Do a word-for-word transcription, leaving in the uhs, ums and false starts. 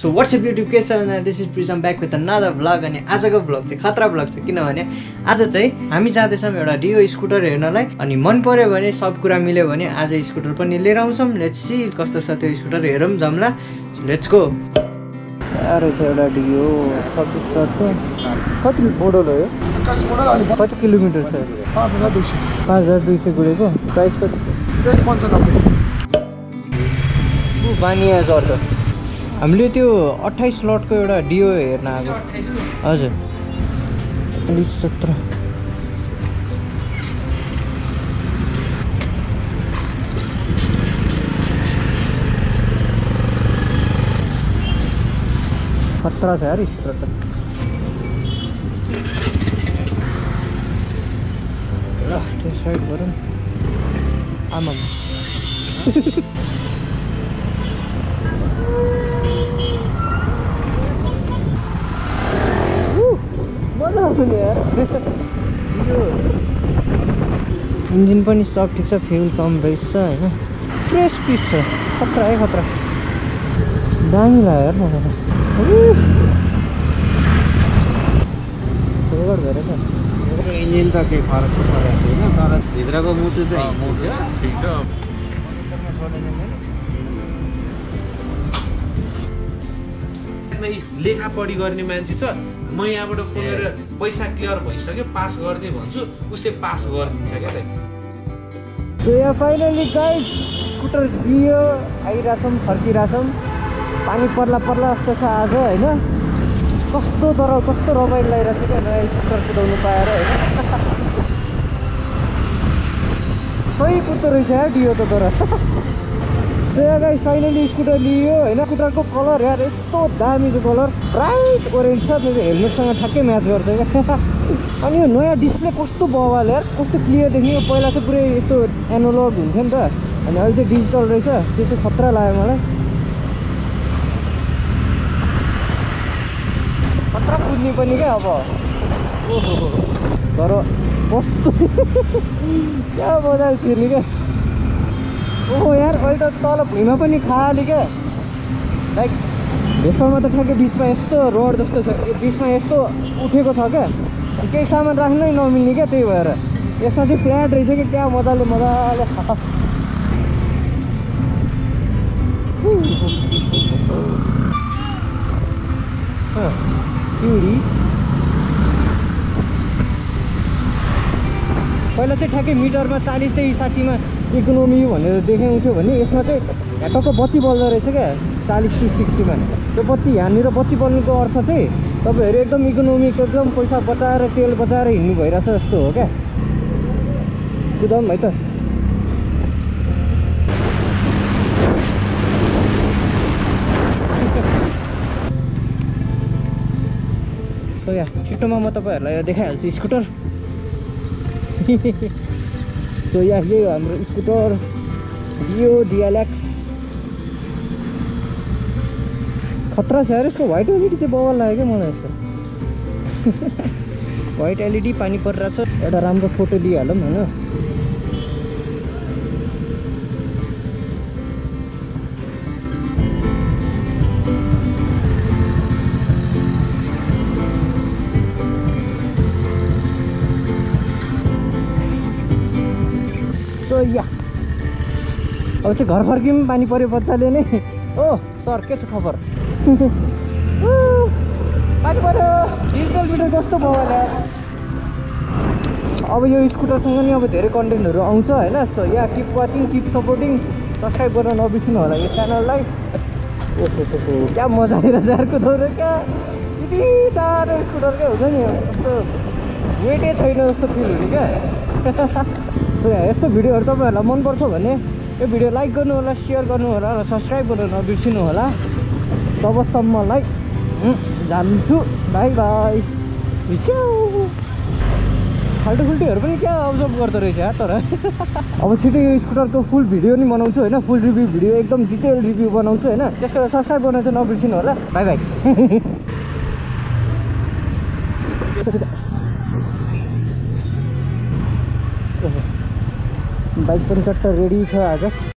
So WhatsApp YouTube के छ भने this is Prism back with another vlog. अनि आजको भ्लग चाहिँ खतरा भ्लग छ, किनभने आज चाहिँ हामी जाँदैछौँ एउटा डियो स्कुटर हेर्नलाई। अनि मन पर्यो भने सब कुरा मिल्यो भने आज स्कुटर पनि लिएर आउँछौँ। लेट्स सी कस्तो छ त्यो स्कुटर, हेरौँ जम्ला। Let's go. अरे छ एउटा डियो छब्बिस दसको कति मोडल हो यो? एक्काइस मोडल। अलि कति किलोमिटर छ? पाँच हजार दुई सय पाँच हजार दुई सय गुडेको। प्राइस कति? एक पन्चानब्बे। बानिया सर त हामीले त्यो अट्ठाइस लटको एउटा डियो हेर्न आएको। हजुर चालिस सत्र खतरा छ यार स्कुटर त। ल त्यो साइड गरौँ। आमाम मजा आउँछ नि यार। इन्जिन पनि सब ठिक छ, फ्युल कम रहेछ होइन। फ्रेस पिस छ, खतरा है खतरा। दामी लाग्यो यार मलाई त। फेभर धेरै छ। इन्जिन त केही फरक परेको छैन, तर भित्रको मुटु चाहिँ ठिक छ। लेखा पढी गर्ने मान्छे छ, म यहाँबाट फोन गरेर पैसा क्लियर भइसक्यो पास गर्ने भन्छु, उसले पास गरिदिन्छ क्या त। सो यहाँ फाइनली गाइस स्कुटर दियो आइरहेछौँ, फर्किरहेछौँ। पानी पर्ला पर्ला जस्तो छ आज होइन। कस्तो तर कस्तो रमाइलो लागिरहेको छ क्या नयाँ स्कुटर कुदाउनु पाएर होइन। सही कुद्दो रहेछ यार डियो त तर। सो यहाँ गाइस फाइनली स्कुटर लियो होइन। स्कुटरको कलर यार यस्तो दामी छ, कलर ब्राइट ओरेन्ज छ, त्यो हेलमेटसँग ठ्याक्कै म्याच गर्छ क्या। अनि यो नयाँ डिस्प्ले कस्तो बवाल यार, कस्तो क्लियर देख्ने। पहिला चाहिँ पुरै यस्तो एनालग हुन्थ्यो नि त, अनि अहिले चाहिँ डिजिटल रहेछ। त्यो चाहिँ खतरा लाग्यो मलाई। खतरा कुद्ने पनि क्या अब। ओहो तर कस्तो क्या मजा छिर्ने क्या। ओहो यार अहिले त तल भुइँमा पनि खाली क्या। लाइक भेस्परमा त ठ्याक्कै बिचमा यस्तो रोड जस्तो छ, बिचमा यस्तो उठेको छ क्या, केही सामान राख्नै नमिल्ने क्या। त्यही भएर यसमा चाहिँ फ्ल्याट रहेछ कि क्या मजाले मजाले पिउरी। पहिला चाहिँ ठ्याक्कै मिटरमा चालिसदेखि साठीमा इकोनोमी भनेर देखाउँथ्यो भने यसमा चाहिँ टक्क बत्ती बल्दो रहेछ क्या चालिस टु सिक्सटीमा। त्यो बत्ती यहाँनिर बत्ती बल्नुको अर्थ चाहिँ तपाईँहरू एकदम इकोनोमिक एकदम पैसा बचाएर तेल बचाएर हिँड्नु भइरहेछ जस्तो हो क्या। कुदाउँ है त। सो यहाँ छिटोमा म तपाईँहरूलाई यो देखाइहाल्छु स्कुटर। सो यहाँ यही हो हाम्रो स्कुटर डियो डिएलएक्स। खतरा छ यार यसको व्हाइट एलइडी चाहिँ बवाल लाग्यो क्या मलाई यस्तो। व्हाइट एलइडी पानी परिरहेछ। एउटा राम्रो फोटो लिइहालौँ होइन। सो या अब चाहिँ घर फर्कियौँ, पानी पऱ्यो बच्चाले नै। ओ सर के छ खबर? पानी पऱ्यो। डिजिटल मिटर कस्तो भयो यार। अब यो स्कुटरसँग नि अब धेरै कन्टेन्टहरू आउँछ होइन। So yeah keep watching, keep supporting, subscribe गर्न नबिर्सिनु होला यो च्यानललाई। ओहो क्या मजा आइरहेछ यार कुदाउनु क्या। यति साह्रो स्कुटर क्या हुन्छ नि, कस्तो वेटै छैन जस्तो फिल हुने क्या। सो यस्तो भिडियोहरू तपाईँहरूलाई मनपर्छ भने यो भिडियो लाइक गर्नु होला, सेयर गर्नु होला र सब्सक्राइब गर्न नबिर्सिनु होला। तबसम्मलाई जान्छु, बाई बाई। फाल्टो फुल्टीहरू पनि क्या अब्जर्भ गर्दो रहेछ यार तर। अब छिटो यो स्कुटरको फुल भिडियो नि बनाउँछु होइन, फुल रिभ्यू भिडियो एकदम डिटेल रिभ्यू बनाउँछु होइन। त्यसको लागि सब्सक्राइब गर्न चाहिँ नबिर्सिनु होला। By by. बाइक पनि चट्ट रेडी छ आज।